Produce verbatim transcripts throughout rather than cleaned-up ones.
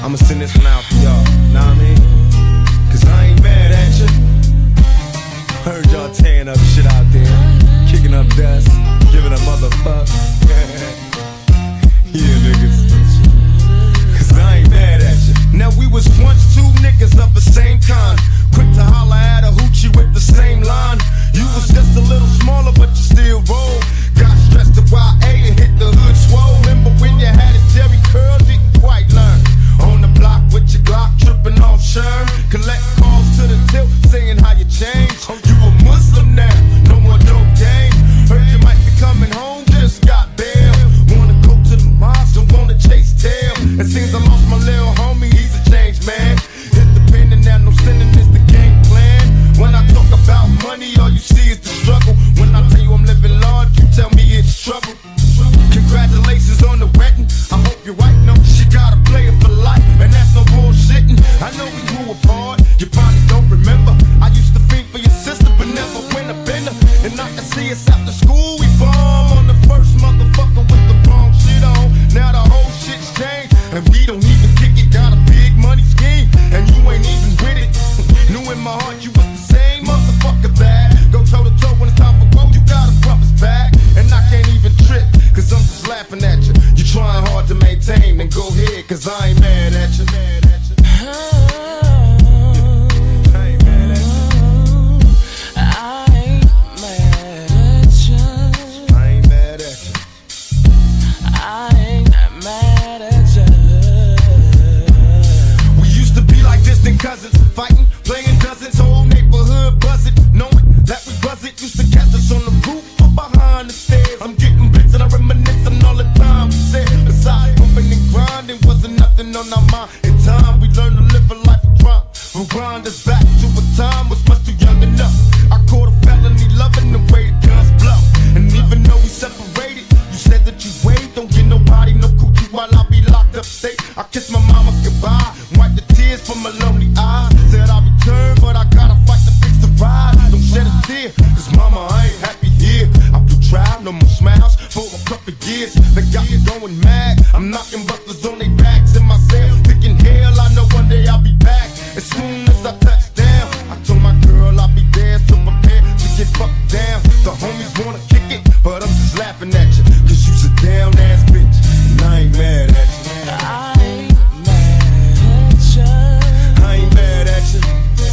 I'ma send this one out for y'all, know what I mean? Cause I ain't mad at you. Heard y'all tearing up shit out there, kicking up dust, giving a motherfuck. Yeah, niggas. Cause I ain't mad at you. Now we was once two niggas of the same kind, quick to holler at a hoochie with the same line. You was just a little smaller, but you still roll. Got stressed to Y A and hit the hood swole. Remember when you had a Jerry curl, didn't quite learn. On the block with your Glock, tripping off Sherm. Collect calls to the tilt, saying how you changed. You a Muslim now, no more dope game. Heard you might be coming home, just got bail. Wanna go to the mosque, don't wanna chase tail. It seems I lost my little homie, he's a changed man. Independent now, no sinning is the game plan. When I talk about money, all you see is the struggle. When I tell you I'm living large, you tell me it's trouble. Congratulations on the wedding, I hope your wife knows she gotta play it for life, and that's no bullshitting. I know we grew apart, you probably don't remember. I used to think for your sister, but never went up in her. And I can see us after school, we bomb on the first motherfucker with the wrong shit on. Now the whole shit's changed, and we don't even kick it. Got a big money scheme, and you ain't even with it. Knew in my heart you was the same motherfucker bad. Go toe to toe when it's time for growth, you gotta rub his back. And I can't even trip, cause I'm just laughing at you. You trying hard to maintain, then go ahead, cause I ain't mad at you. Mad at you. I ain't mad at you. I ain't mad at you. I ain't mad at you. I ain't mad at you. We used to be like distant cousins, fighting, playing dozens, whole neighborhood buzzing, knowing that we buzz it. Used to catch us on the roof or behind the stairs. I'm getting bits and I reminisce on all the time we said. Besides pumping and grinding, wasn't nothing on our mind. In time we learned to live a life of crime. We'll grind us back to a time was much too young enough. I caught a felony loving the way the guns blow. And even though we separated, you said that you wait. Don't get nobody no coochie while I be locked up state. I kiss my mama goodbye, wipe the tears from my lonely eyes. Said I'll return, but I gotta fight to fix the ride. Don't shed a tear, cause mama, I ain't happy here. I blew trial, no more smiles for a couple years. They got me going mad. I'm knocking busters on their backs in my cell, thinking hell, I know one day I'll be back. As soon as I touch down, I told my girl I'll be there, so prepare to get fucked down. The homies wanna kick it, but I'm just laughing at you, cause you's a down ass bitch, and I ain't mad at you. I ain't mad at you. I ain't mad at you.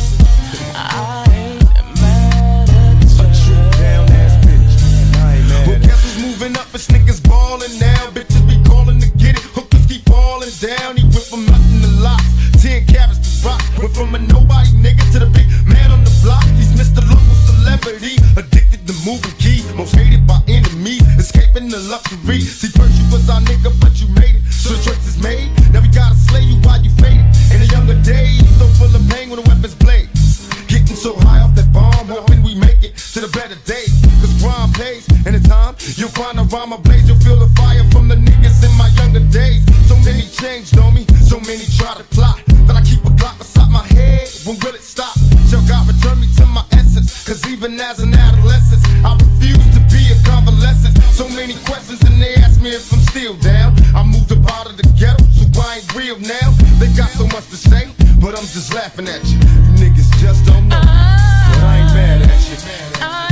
I ain't mad at you. A true down ass bitch, and I ain't mad. Well, guess who's moving up? It's niggas ballin' now. Bitches be calling to get it. Hookers keep falling down. He went from nothing to lots, ten carats to rock. Went from a nobody nigga to the big man on the block. He's Mister Local Celebrity, addicted to moving keys, most hated by enemies, escaping the luxury. See, first you was our nigga, but you made it, so the choice is made. Now we gotta slay you while you faded. In the younger days, so full of pain when the weapons blade. Getting so high off that bomb, hoping we make it to the better days. Cause crime pays, and in time, you'll find a rhyme ablaze. You'll feel the fire from the niggas in my younger days. So many changed on me, so many try to plot. That I keep a Glock beside my head, when will it stop? Shall God return me to my essence? Cause even as an adolescent, I refuse to be a convalescent. So many questions and they ask me if I'm still down. I moved up out of the ghetto, so I ain't real now. They got so much to say, but I'm just laughing at you. You niggas just don't know, but I ain't mad at you.